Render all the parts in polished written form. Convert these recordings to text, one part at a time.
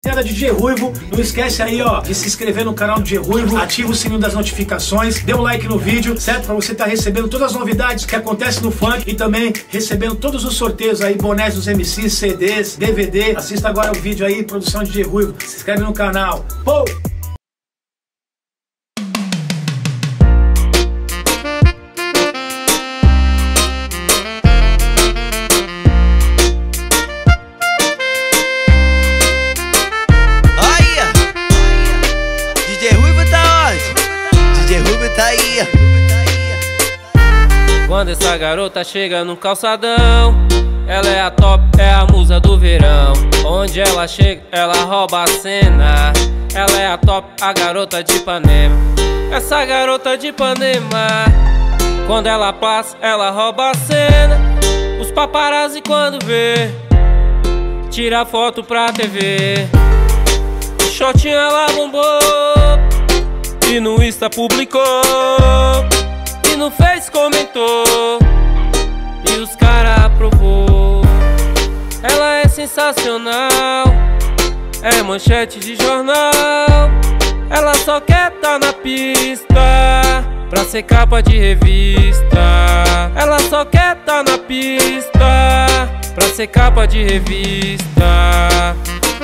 DJ Ruivo, não esquece aí, ó, de se inscrever no canal do DJ Ruivo, ativa o sininho das notificações, dê um like no vídeo, certo? Pra você estar recebendo todas as novidades que acontecem no funk e também recebendo todos os sorteios aí, bonés dos MCs, CDs, DVD. Assista agora o vídeo aí, produção de DJ Ruivo, se inscreve no canal. Pô! Tá aí. Quando essa garota chega no calçadão, ela é a top, é a musa do verão. Onde ela chega, ela rouba a cena. Ela é a top, a garota de Ipanema. Essa garota de Ipanema, quando ela passa, ela rouba a cena. Os paparazzi quando vê, tira foto pra TV. O shortinho ela bombou e no Insta publicou, e no Face comentou, e os cara aprovou. Ela é sensacional, é manchete de jornal. Ela só quer tá na pista pra ser capa de revista. Ela só quer tá na pista pra ser capa de revista.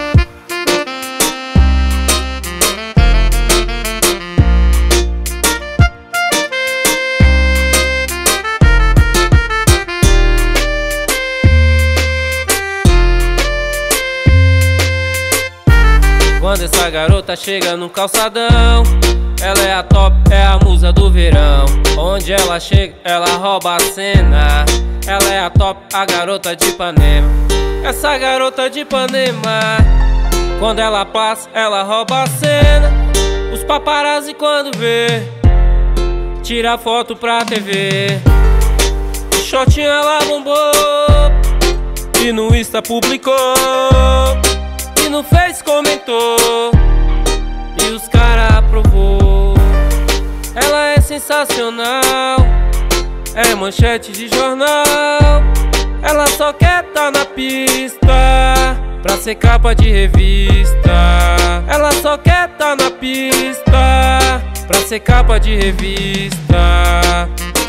Quando essa garota chega no calçadão, ela é a top, é a musa do verão. Onde ela chega, ela rouba a cena. Ela é a top, a garota de Ipanema. Essa garota de Ipanema, quando ela passa, ela rouba a cena. Os paparazzi quando vê, tira foto pra TV. O shortinho ela bombou e no Insta publicou, e no Face comentou, e os cara aprovou. Ela é sensacional, é manchete de jornal. Ela só quer tá na pista pra ser capa de revista. Ela só quer tá na pista pra ser capa de revista.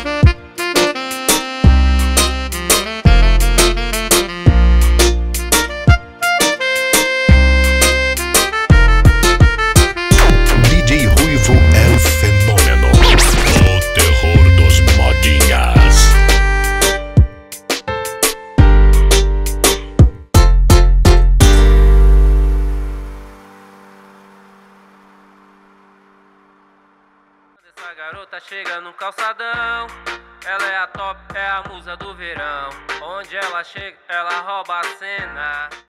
Essa garota chega no calçadão, ela é a top, é a musa do verão. Onde ela chega, ela rouba a cena.